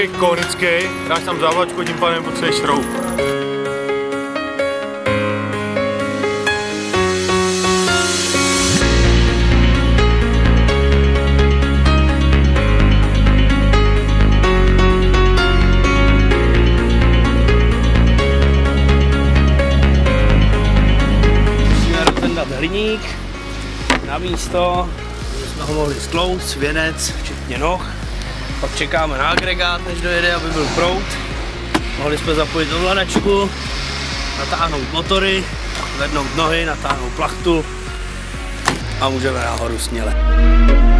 klasický konický, dáš tam závačku, tím pádem potřebuješ šroub. Hliník na místo, aby jsme ho mohli skloust, věnec, včetně noh. Pak čekáme na agregát, než dojede, aby byl proud. Mohli jsme zapojit ovladačku, natáhnout motory, zvednout nohy, natáhnout plachtu a můžeme nahoru směle.